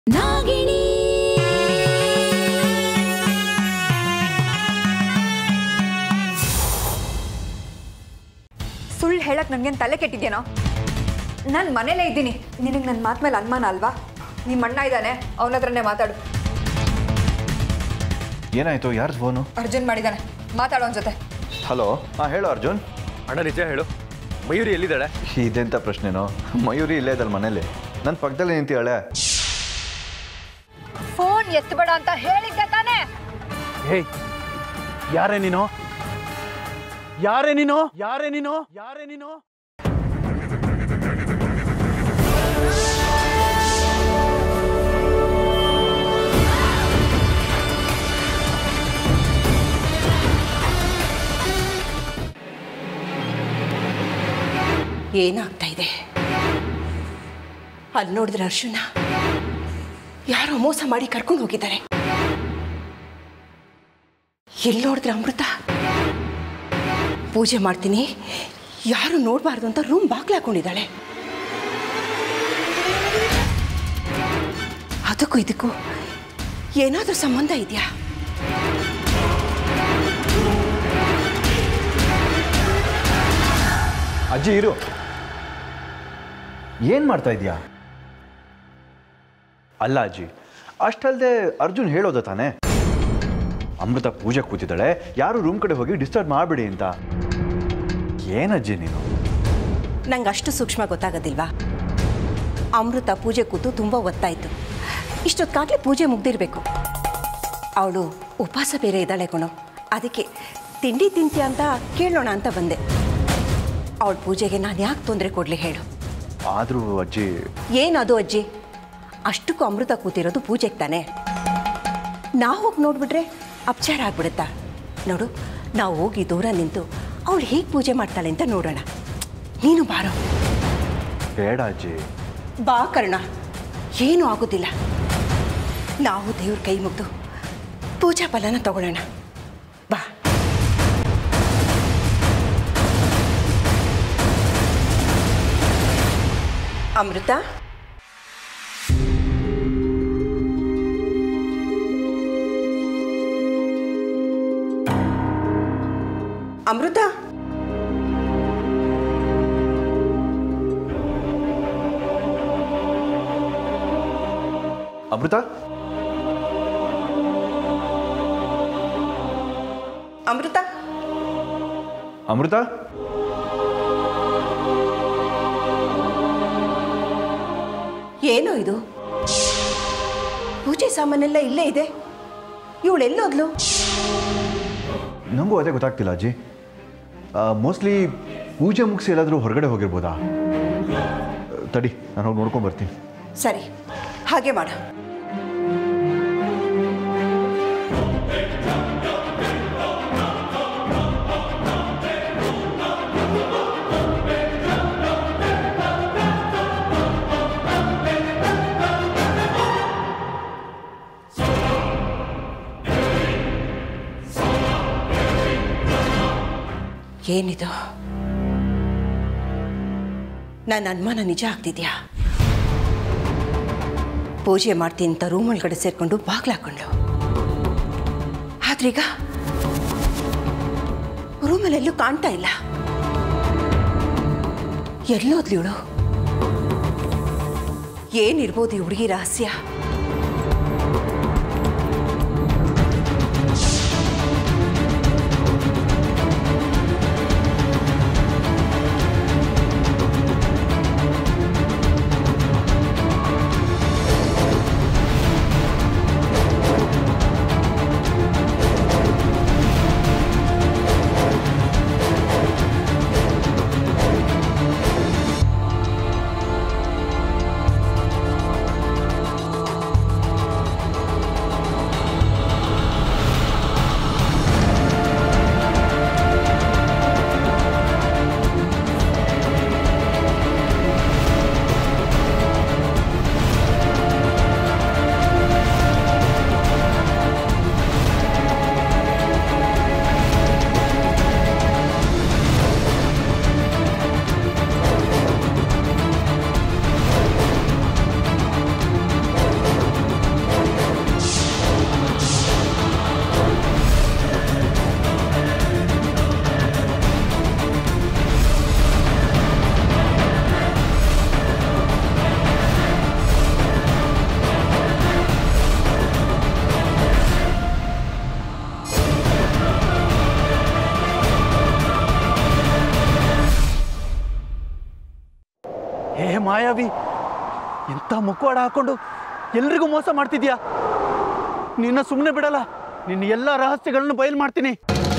ನಾಗಿಣಿ ಸುಳ್ಳು ಹೇಳಕ್ ನನಗೇನು ತಲೆ ಕೆಟ್ಟಿದ್ಯೇನೋ? ನಾನು ಮನೇಲೇ ಇದ್ದೀನಿ. ನಿನಗೆ ನನ್ನ ಮಾತು ಮೇಲೆ ಅನುಮಾನ ಅಲ್ವಾ? ನಿಮ್ಮ ಅಣ್ಣ ಇದ್ದಾನೆ, ಅವನ ಹತ್ರನೇ ಮಾತಾಡು. ಏನಾಯ್ತು? ಯಾರು ಫೋನು? ಅರ್ಜುನ್ ಮಾಡಿದ್ದಾನೆ, ಮಾತಾಡೋ ಅವನ ಜೊತೆ. ಹಲೋ, ಹಾಂ ಹೇಳು ಅರ್ಜುನ್. ಅಣ್ಣ ನಿಜ ಹೇಳು, ಮಯೂರಿ ಎಲ್ಲಿದ್ದಾಳೆ? ಇದೆಂತ ಪ್ರಶ್ನೆನೋ? ಮಯೂರಿ ಇಲ್ಲೇ ಇದ್ದಲ್ಲ ಮನೇಲಿ, ನನ್ನ ಪಕ್ಕದಲ್ಲೇ ನಿಂತಿದ್ದಾಳೆ. ಫೋನ್ ಎತ್ತಬೇಡ ಅಂತ ಹೇಳಿದ್ದೆ ತಾನೇ? ಹೇಯ್, ಯಾರೇ ನೀನು? ಯಾರೇ ನೀನು? ಯಾರೇ ನೀನು? ಯಾರೇ ನೀನು? ಏನಾಗ್ತಾ ಇದೆ? ಅಲ್ಲಿ ನೋಡಿದ್ರೆ ಅರ್ಜುನ ಯಾರೋ ಮೋಸ ಮಾಡಿ ಕರ್ಕೊಂಡು ಹೋಗಿದ್ದಾರೆ. ಎಲ್ಲಿ ನೋಡಿದ್ರೆ ಅಮೃತ ಪೂಜೆ ಮಾಡ್ತೀನಿ ಯಾರು ನೋಡಬಾರ್ದು ಅಂತ ರೂಮ್ ಬಾಗ್ಲು ಹಾಕೊಂಡಿದ್ದಾಳೆ. ಅದಕ್ಕೂ ಇದಕ್ಕೂ ಏನಾದರೂ ಸಂಬಂಧ ಇದೆಯಾ? ಅಜ್ಜಿ ಇರು, ಏನು ಮಾಡ್ತಾ ಇದೀಯಾ? ಅಲ್ಲ ಅಜ್ಜಿ, ಅಷ್ಟಲ್ಲದೆ ಅರ್ಜುನ್ ಹೇಳೋದ ತಾನೆ ಅಮೃತ ಪೂಜೆ ಕೂತಿದ್ದಾಳೆ, ಯಾರು ರೂಮ್ ಕಡೆ ಹೋಗಿ ಡಿಸ್ಟರ್ಬ್ ಮಾಡಬೇಡಿ ಅಂತ. ಏನಜ್ಜಿ ನೀನು? ನಂಗೆ ಅಷ್ಟು ಸೂಕ್ಷ್ಮ ಗೊತ್ತಾಗೋದಿಲ್ವಾ? ಅಮೃತ ಪೂಜೆ ಕೂತು ತುಂಬ ಒತ್ತಾಯಿತು. ಇಷ್ಟೊತ್ತಾಗಲೇ ಪೂಜೆ ಮುಗ್ದಿರಬೇಕು. ಅವಳು ಉಪವಾಸ ಬೇರೆ ಇದ್ದಾಳೆ ಕಣೋ, ಅದಕ್ಕೆ ತಿಂಡಿ ತಿಂತೀಯ ಅಂತ ಕೇಳೋಣ ಅಂತ ಬಂದೆ. ಅವಳ ಪೂಜೆಗೆ ನಾನು ಯಾಕೆ ತೊಂದರೆ ಕೊಡಲಿ ಹೇಳು? ಆದರೂ ಅಜ್ಜಿ. ಏನದು ಅಜ್ಜಿ? ಅಷ್ಟಕ್ಕೂ ಅಮೃತ ಕೂತಿರೋದು ಪೂಜೆಗೆ ತಾನೆ. ನಾವು ಹೋಗಿ ನೋಡಿಬಿಟ್ರೆ ಅಪಚಾರ ಆಗ್ಬಿಡುತ್ತಾ? ನೋಡು, ನಾವು ಹೋಗಿ ದೂರ ನಿಂತು ಅವಳು ಹೇಗೆ ಪೂಜೆ ಮಾಡ್ತಾಳೆ ಅಂತ ನೋಡೋಣ. ನೀನು ಬಾರೋ. ಬೇಡ ಅಜ್ಜಿ. ಬಾ ಕರ್ಣ, ಏನೂ ಆಗೋದಿಲ್ಲ. ನಾವು ದೇವ್ರ ಕೈ ಮುಗಿದು ಪೂಜಾ ಫಲನ ತಗೊಳ್ಳೋಣ. ಬಾ. ಅಮೃತ, ಅಮೃತ, ಅಮೃತ, ಅಮೃತ, ಅಮೃತ, ಏನೋ ಇದು? ಪೂಜೆ ಸಾಮಾನೆಲ್ಲ ಇಲ್ಲೇ ಇದೆ, ಇವಳೆಲ್ಲೋದ್ಲು? ನನಗೂ ಅದೇ ಗೊತ್ತಾಗ್ತಿಲ್ಲ ಅಜ್ಜಿ. ಮೋಸ್ಟ್ಲಿ ಪೂಜೆ ಮುಗಿಸಿ ಎಲ್ಲಾದರೂ ಹೊರಗಡೆ ಹೋಗಿರ್ಬೋದಾ? ತಡಿ, ನಾನು ಹೋಗಿ ನೋಡ್ಕೊಂಡು ಬರ್ತೀನಿ. ಸರಿ, ಹಾಗೆ ಮಾಡು. ಏನಿದು? ನನ್ನ ಅನುಮಾನ ನಿಜ ಆಗ್ತಿದ್ಯಾ? ಪೂಜೆ ಮಾಡ್ತೀನಿ ಅಂತ ರೂಮ್ ಒಳಗಡೆ ಸೇರ್ಕೊಂಡು ಬಾಗ್ಲು ಹಾಕೊಂಡ್ಲು. ಆದ್ರೀಗ ರೂಮಲ್ಲೆಲ್ಲೂ ಕಾಣ್ತಾ ಇಲ್ಲ. ಎಲ್ಲೋದ್ಲಿ ಇವಳು? ಏನಿರ್ಬೋದು ಈ ಹುಡುಗಿ ರಹಸ್ಯ? ಅವಿ, ಇಂಥ ಮುಖವಾಡ ಹಾಕೊಂಡು ಎಲ್ರಿಗೂ ಮೋಸ ಮಾಡ್ತಿದ್ಯಾ? ನಿನ್ನ ಸುಮ್ಮನೆ ಬಿಡಲ್ಲ, ನಿನ್ನ ಎಲ್ಲ ರಹಸ್ಯಗಳನ್ನು ಬಯಲು ಮಾಡ್ತೀನಿ.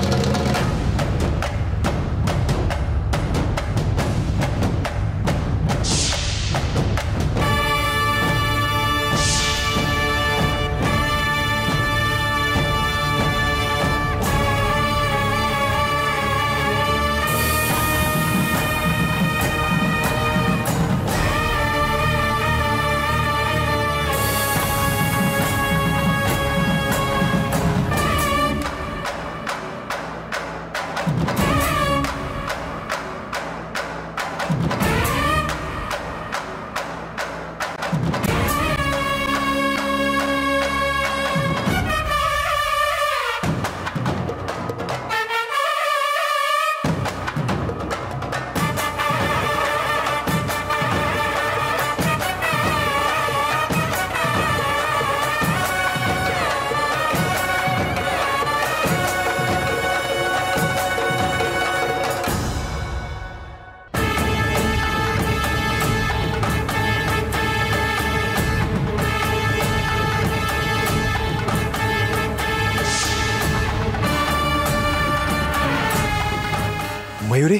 ಮಯೂರಿ,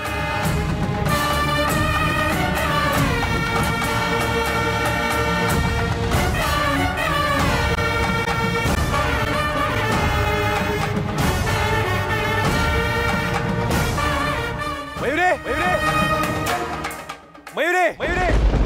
ಮಯೂರಿ, ಮಯೂರಿ, ಮಯೂರಿ,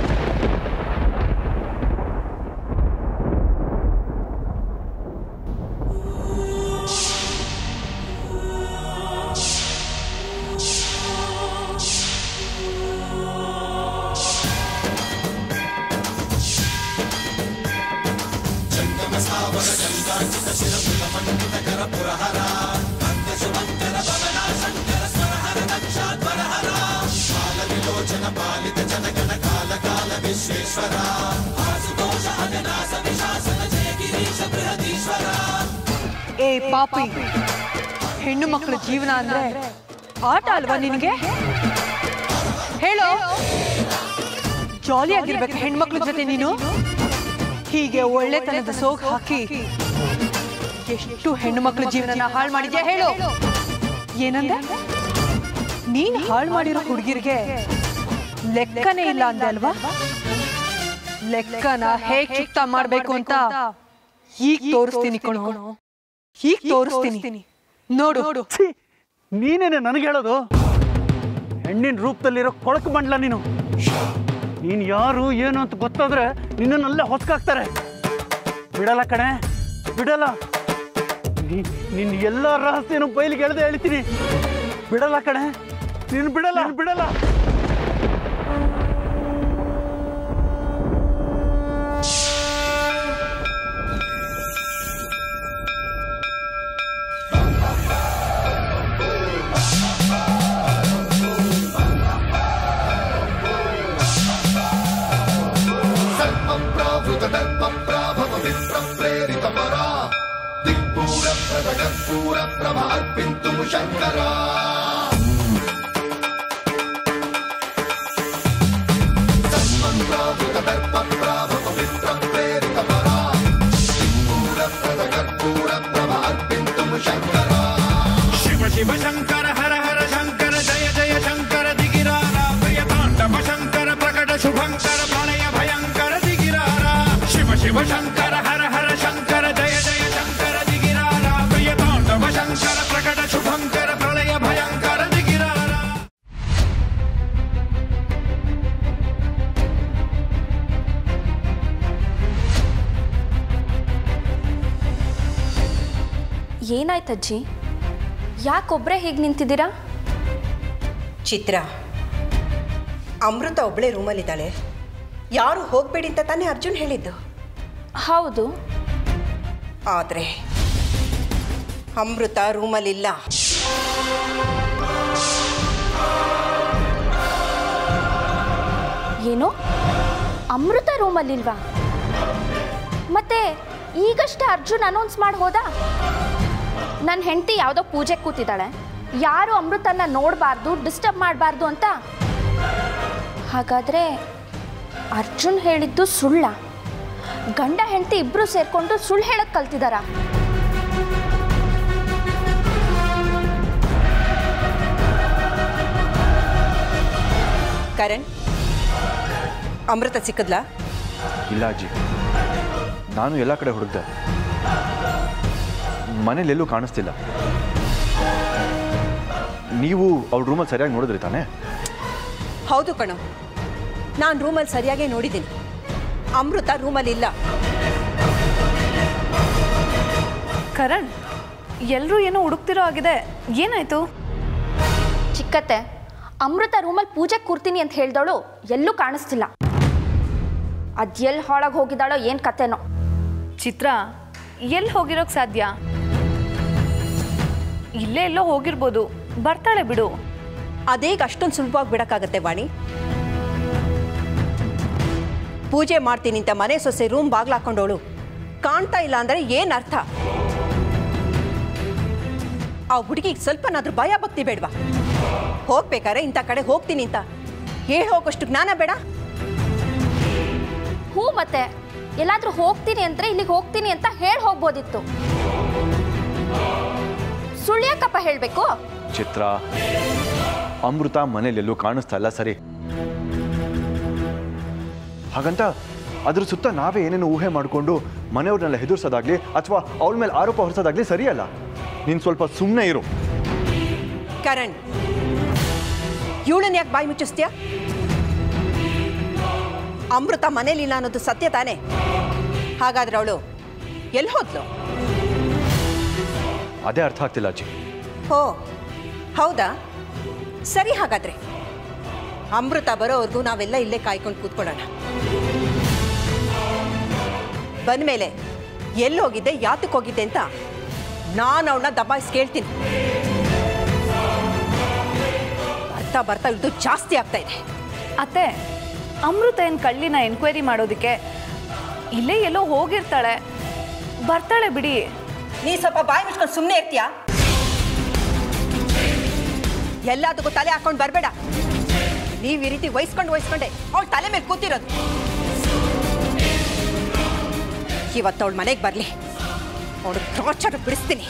ಏ ಪಾಪಿ, ಹೆಣ್ಣು ಮಕ್ಕಳ ಜೀವನ ಅಂದ್ರೆ ಆಟ ಅಲ್ವಾ ನಿನಗೆ? ಹೇಳೋ, ಜಾಲಿಯಾಗಿರ್ಬೇಕು ಹೆಣ್ಮಕ್ಳ ಜೊತೆ ನೀನು? ಹೀಗೆ ಒಳ್ಳೆತನದ ಸೋಗ್ ಹಾಕಿ ಎಷ್ಟು ಹೆಣ್ಣು ಮಕ್ಕಳ ಜೀವನ ಹಾಳು ಮಾಡಿದ್ಯಾ ಹೇಳು? ಏನಂದ? ನೀನ್ ಹಾಳು ಮಾಡಿರೋ ಹುಡುಗಿರಿಗೆ ಲೆಕ್ಕನೇ ಇಲ್ಲ ಅಂದೆ ಅಲ್ವಾ? ಲೆಕ್ಕನ ಹೇಗ್ ಚುಕ್ತ ಮಾಡ್ಬೇಕು ಅಂತ ಈಗ ತೋರಿಸ್ತೀನಿ ಕಣೋ, ಈಗ ತೋರಿಸ್ತೀನಿ ನೋಡು. ನೀನೇನೆ ನನಗೆ ಹೇಳೋದು? ಹೆಣ್ಣಿನ ರೂಪದಲ್ಲಿರೋ ಕೊಳಕು ಮಂಡ್ಲ ನೀನು. ನೀನು ಯಾರು ಏನು ಅಂತ ಗೊತ್ತಾದ್ರೆ ನಿನ್ನನ್ನಲ್ಲೇ ಹೊಸ್ಕಾಕ್ತಾರೆ. ಬಿಡಲ್ಲ ಕಣೆ, ಬಿಡಲ್ಲ. ನಿನ್ನ ಎಲ್ಲ ರಹಸ್ಯನೂ ಬಯಲಿಗೆ ಎಳೆದೇ ಹೇಳ್ತೀನಿ. ಬಿಡಲ್ಲ ಕಣೆ, ನೀನು ಬಿಡಲ್ಲ, ಬಿಡಲ್ಲ. ಶಿವ ಶಂಕರ ಹರ ಹರ ಶಂಕರ ಜಯ ಜಯ ಶಂಕರ ದಿಗಿರಾರ ಪ್ರಿಯ ತಾಂಡವ ಶಂಕರ ಪ್ರಕಟ ಶುಭಂಕರ ಪ್ರಣಯ ಭಯಂಕರ ದಿಗಿರಾರ ಶಿವ ಶಿವ ಶಂಕರ ಹರ ಹರ ಶಂಕರ ಜಯ ಜಯ ಶಂಕರ ದಿಗಿರಾರ ಪ್ರಿಯ ತಾಂಡವ ಶಂಕರ ಪ್ರಕಟ ಶುಭಂಕರ ಪ್ರಳಯ ಭಯಂಕರ ದಿಗಿರಾರ. ಏನಾಯ್ತಜ್ಜಿ? ಯಾಕೊಬ್ರೆ ಹೀಗೆ ನಿಂತಿದ್ದೀರಾ? ಚಿತ್ರ, ಅಮೃತ ಒಬ್ಬಳೇ ರೂಮಲ್ಲಿದ್ದಾಳೆ. ಯಾರು ಹೋಗಬೇಡಿ ಅಂತ ತಾನೇ ಅರ್ಜುನ್ ಹೇಳಿದ್ದು? ಹೌದು. ಆದರೆ ಅಮೃತ ರೂಮಲ್ಲಿಲ್ಲ. ಏನು? ಅಮೃತ ರೂಮಲ್ಲಿಲ್ವಾ? ಮತ್ತೆ ಈಗಷ್ಟೇ ಅರ್ಜುನ್ ಅನೌನ್ಸ್ ಮಾಡಿ ಹೋದ, ನನ್ನ ಹೆಂಡತಿ ಯಾವುದೋ ಪೂಜೆ ಕೂತಿದ್ದಾಳೆ, ಯಾರು ಅಮೃತನ ನೋಡಬಾರ್ದು, ಡಿಸ್ಟರ್ಬ್ ಮಾಡಬಾರ್ದು ಅಂತ. ಹಾಗಾದರೆ ಅರ್ಜುನ್ ಹೇಳಿದ್ದು ಸುಳ್ಳ? ಗಂಡ ಹೆಂಡತಿ ಇಬ್ರು ಸೇರ್ಕೊಂಡು ಸುಳ್ಳು ಹೇಳಕ್ ಕಲ್ತಿದಾರ? ಕರಣ್, ಅಮೃತ ಸಿಕ್ಕದ್ಲಾ? ಇಲ್ಲ ಅಜ್ಜಿ, ನಾನು ಎಲ್ಲ ಕಡೆ ಹುಡುಕ್ದೆ, ಮನೇಲೆಲ್ಲೂ ಕಾಣಿಸ್ತಿಲ್ಲ. ನೀವು ಅವ್ಳ ರೂಮಲ್ಲಿ ಸರಿಯಾಗಿ ನೋಡಿದ್ರಿ ತಾನೇ? ಹೌದು ಕಣೋ, ನಾನು ರೂಮಲ್ಲಿ ಸರಿಯಾಗೇ ನೋಡಿದ್ದೀನಿ. ಅಮೃತ ರೂಮಲ್ಲಿ ಇಲ್ಲ. ಕರಣ್, ಎಲ್ಲರೂ ಏನೋ ಹುಡುಕ್ತಿರೋ ಆಗಿದೆ, ಏನಾಯ್ತು? ಚಿಕ್ಕತ್ತೆ, ಅಮೃತ ರೂಮಲ್ಲಿ ಪೂಜೆ ಕೂರ್ತೀನಿ ಅಂತ ಹೇಳ್ದವಳು ಎಲ್ಲೂ ಕಾಣಿಸ್ತಿಲ್ಲ. ಅದೆಲ್ಲಿ ಹಾಳಾಗಿ ಹೋಗಿದ್ದಾಳೋ ಏನು ಕತೆನೋ. ಚಿತ್ರ, ಎಲ್ಲಿ ಹೋಗಿರೋಕ್ಕೆ ಸಾಧ್ಯ? ಇಲ್ಲೇ ಎಲ್ಲೋ ಹೋಗಿರ್ಬೋದು, ಬರ್ತಾಳೆ ಬಿಡು. ಅದೇಗ ಅಷ್ಟೊಂದು ಸುಲಭವಾಗಿ ಬಿಡೋಕ್ಕಾಗತ್ತೆ ವಾಣಿ? ಪೂಜೆ ಮಾಡ್ತೀನಿ ಅಂತ ಮನೆ ಸೊಸೆ ರೂಮ್ ಬಾಗ್ಲು ಹಾಕೊಂಡವಳು ಕಾಣ್ತಾ ಇಲ್ಲ ಅಂದರೆ ಏನು ಅರ್ಥ? ಆ ಹುಡುಗಿಗೆ ಸ್ವಲ್ಪನಾದ್ರೂ ಭಯ ಭಕ್ತಿ ಬೇಡವಾ? ಹೋಗ್ಬೇಕಾರೆ ಇಂಥ ಕಡೆ ಹೋಗ್ತೀನಿ ಅಂತ ಹೇಳಿ ಹೋಗೋಷ್ಟು ಜ್ಞಾನ ಬೇಡ? ಹ್ಞೂ, ಮತ್ತೆ ಎಲ್ಲಾದ್ರೂ ಹೋಗ್ತೀನಿ ಅಂದರೆ ಇಲ್ಲಿಗೆ ಹೋಗ್ತೀನಿ ಅಂತ ಹೇಳಿ ಹೋಗ್ಬೋದಿತ್ತು. ಸುಳ್ಳು ಯಾಕಪ್ಪ ಹೇಳಬೇಕು? ಚಿತ್ರ, ಅಮೃತ ಮನೇಲೆಲ್ಲೂ ಕಾಣಿಸ್ತಾ ಇಲ್ಲ, ಸರಿ. ಹಾಗಂತ ಅದ್ರ ಸುತ್ತ ನಾವೇ ಏನೇನು ಊಹೆ ಮಾಡಿಕೊಂಡು ಮನೆಯವ್ರನ್ನೆಲ್ಲ ಹೆದರ್ಸೋದಾಗ್ಲಿ ಅಥವಾ ಅವಳ ಮೇಲೆ ಆರೋಪ ಹೊರಿಸೋದಾಗ್ಲಿ ಸರಿಯಲ್ಲ. ನೀನು ಸ್ವಲ್ಪ ಸುಮ್ಮನೆ ಇರು. ಕರಣ್, ಇವಳನ್ನ ಯಾಕೆ ಬಾಯಿ ಮುಚ್ಚಿಸ್ತೀಯ? ಅಮೃತ ಮನೇಲಿಲ್ಲ ಅನ್ನೋದು ಸತ್ಯ ತಾನೇ? ಹಾಗಾದ್ರೆ ಅವಳು ಎಲ್ಲಿ ಹೋದ್ಲು? ಅದೇ ಅರ್ಥ ಆಗ್ತಿಲ್ಲ ಅಜ್ಜಿ. ಓ ಹೌದಾ, ಸರಿ. ಹಾಗಾದ್ರೆ ಅಮೃತ ಬರೋವರೆಗೂ ನಾವೆಲ್ಲ ಇಲ್ಲೇ ಕಾಯ್ಕೊಂಡು ಕೂತ್ಕೊಳ್ಳೋಣ. ಬಂದ್ಮೇಲೆ ಎಲ್ಲೋಗಿದ್ದೆ, ಯಾತಕ್ಕೆ ಹೋಗಿದ್ದೆ ಅಂತ ನಾನು ಅವಳನ್ನ ದಬಾಯಿಸಿ ಕೇಳ್ತೀನಿ. ಬರ್ತಾ ಬರ್ತಾ ಇದು ಜಾಸ್ತಿ ಆಗ್ತಾ ಇದೆ. ಅತ್ತೆ, ಅಮೃತ ಏನು ಕಳ್ಳಿನ ಎನ್ಕ್ವೈರಿ ಮಾಡೋದಕ್ಕೆ? ಇಲ್ಲೇ ಎಲ್ಲೋ ಹೋಗಿರ್ತಾಳೆ, ಬರ್ತಾಳೆ ಬಿಡಿ. ನೀ ಸ್ವಲ್ಪ ಬಾಯಿ ಮುಚ್ಕೊಂಡು ಸುಮ್ಮನೆ ಇರ್ತೀಯಾ? ಎಲ್ಲದಕ್ಕೂ ತಲೆ ಹಾಕೊಂಡು ಬರಬೇಡ. ನೀವು ಈ ರೀತಿ ವಹಿಸ್ಕೊಂಡೆ ಅವಳು ತಲೆ ಮೇಲೆ ಕೂತಿರೋದು. ಇವತ್ತು ಅವಳು ಮನೆಗೆ ಬರಲಿ, ಅವಳು ಟಾರ್ಚರ್ ಬಿಡಿಸ್ತೀನಿ.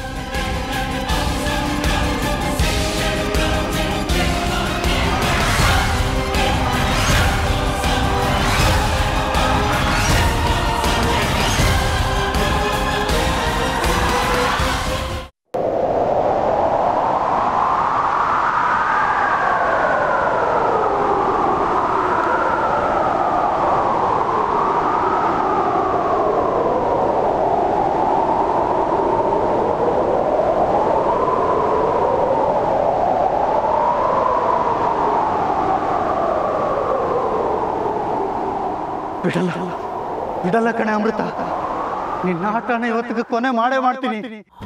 ಬಿಡಲ್ಲ ಬಿಡಲ್ಲ ಕಣೆ ಅಮೃತ, ನಿನ್ನ ಆಟನ ಇವತ್ತಿಗೆ ಕೊನೆ ಮಾಡೇ ಮಾಡ್ತೀನಿ.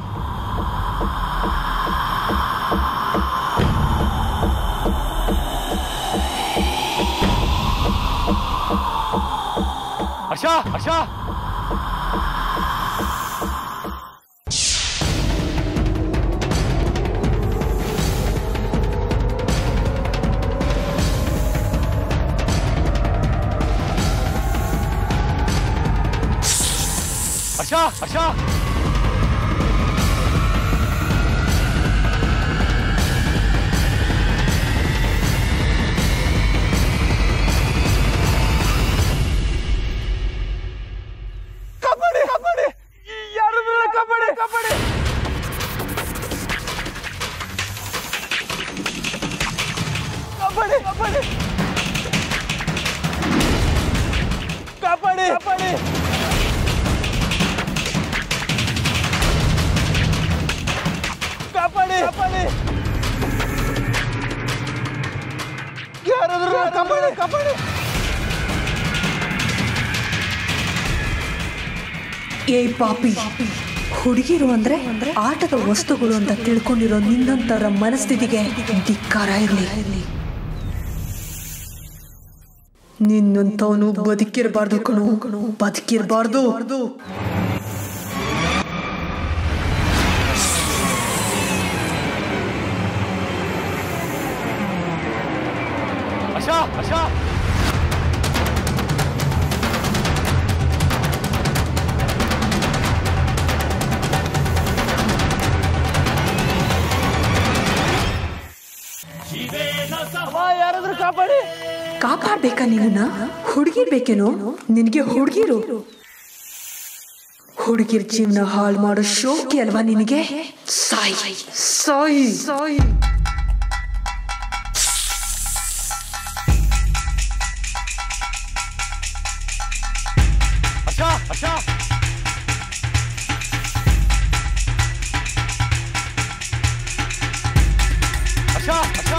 ಹರ್ಷ, ಹರ್ಷ, ಹರ್ಷ, ಹರ್ಷ, ಕಬಡ್ಡಿ, ಕಬಡ್ಡಿ, ಯಾರು ಕಬಡ್ಡಿ, ಕಬಡ್ಡಿ, ಕಬಡ್ಡಿ, ಕಬಡ್ಡಿ, ಕಬಡ್ಡಿ, ಕಬಡ್ಡಿ, ಕಬಡ್ಡಿ, ಕಬಡ್ಡಿ, ಯಾರಾದ್ರೂ ಕಬಡ್ಡಿ, ಕಬಡ್ಡಿ. ಏ ಪಾಪಿ, ಹುಡುಗಿರು ಅಂದ್ರೆ ಆಟದ ವಸ್ತುಗಳು ಅಂತ ತಿಳ್ಕೊಂಡಿರೋ ನಿನ್ನಂತರ ಮನಸ್ಥಿತಿಗೆ ಧಿಕ್ಕಾರ ಇರಲಿ. ನಿನ್ನಂತವನು ಬದುಕಿರಬಾರ್ದು ಕಣು, ಬದುಕಿರಬಾರ್ದು. ಹರ್ಷ, ಹರ್ಷ, ಕಾಪಾಡ್ಬೇಕಾ ನಿನ್ನ? ಹುಡುಗಿರ್ ಬೇಕೇನೋ ನಿನಗೆ? ಹುಡುಗಿರ್ ಜೀವನ ಹಾಳು ಮಾಡೋ ಶೋಕಿ ಅಲ್ವಾ ನಿನಗೆ? ಸಾಯಿ ಸಾಯಿ ಸಾಯಿ. ಹರ್ಷ ಹರ್ಷ ಹರ್ಷ ಹರ್ಷ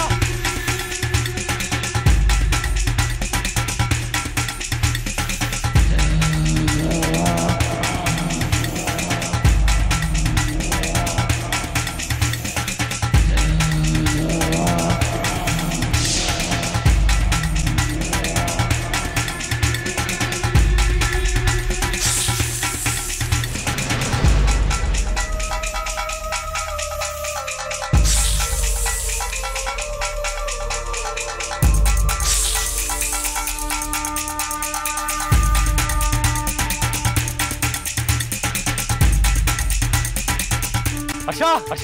ಹರ್ಷ ಹರ್ಷ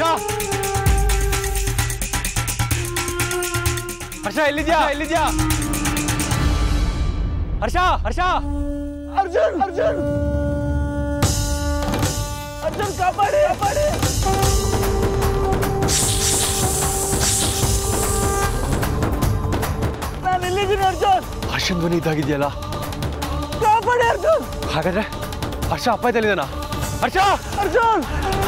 ಹರ್ಷ ಎಲ್ಲಿದ್ಯಾ ಹರ್ಷ ಹರ್ಷ ಅರ್ಜುನ್ ಕಾಪಾಡಿ ನಾನು ಎಲ್ಲಿದ್ದೀನಿ ಅರ್ಜುನ್? ಹರ್ಷನ್ ಧ್ವನಿ ಇದ್ದಾಗಿದೆಯಲ್ಲ, ಕಾಪಾಡಿ ಅರ್ಜುನ್. ಹಾಗಾದ್ರೆ ಹರ್ಷ ಅಪಾಯದಲ್ಲಿದ್ದಾನ? ಹರ್ಷ ಅರ್ಜುನ್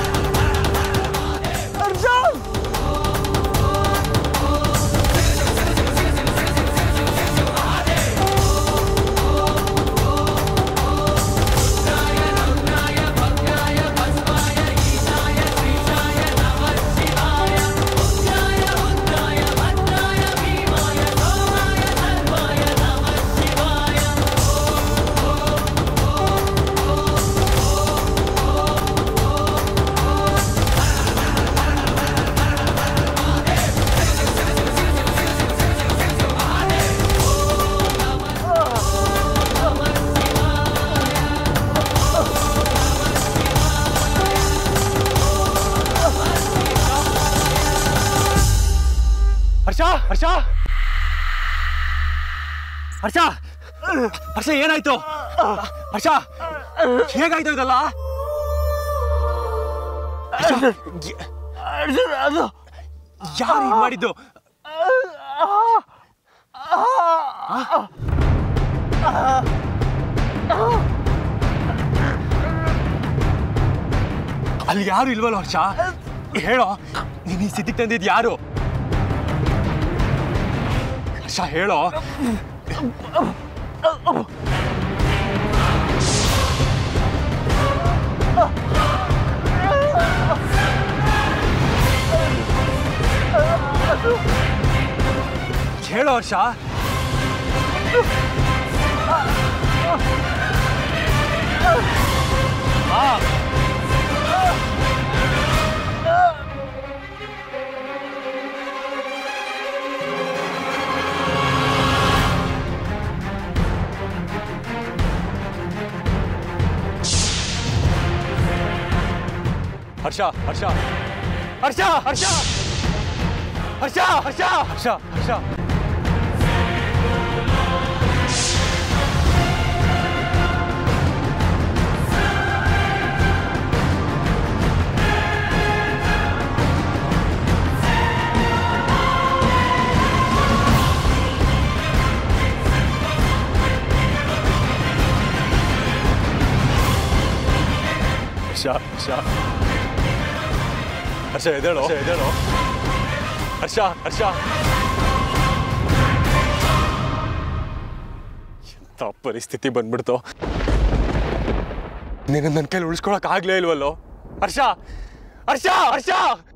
ಹರ್ಷ ಹರ್ಷ ಹರ್ಷ ಏನಾಯ್ತು? ಹರ್ಷ ಹೇಗಾಯ್ತು ಇದಲ್ಲ? ಅದು ಯಾರು ಹೀಗ್ ಮಾಡಿದ್ದು? ಅಲ್ಲಿ ಯಾರು ಇಲ್ವಲ್ಲ ಹರ್ಷ? ಹೇಳೋ, ನೀನು ಈ ಸ್ಥಿತಿಗೆ ತಂದಿದ್ದು ಯಾರು? ಹರ್ಷ ಹೇಳೋ. ಹೇಳೋ ಹರ್ಷ. ಹರ್ಷ ಹರ್ಷ ಹರ್ಷ ಹರ್ಷ ಹರ್ಷ ಹರ್ಷ ಹರ್ಷ ಹರ್ಷ ಹರ್ಷ ಹರ್ಷ ಎದ್ದೇಳೋ ಹರ್ಷ ಹರ್ಷ. ಎಂಥ ಪರಿಸ್ಥಿತಿ ಬಂದ್ಬಿಡ್ತು. ನಿನ್ನ ನನ್ನ ಕೈಲಿ ಉಳಿಸ್ಕೊಳಕ್ ಆಗ್ಲೇ ಇಲ್ವಲ್ಲೋ ಹರ್ಷ ಹರ್ಷ ಹರ್ಷ.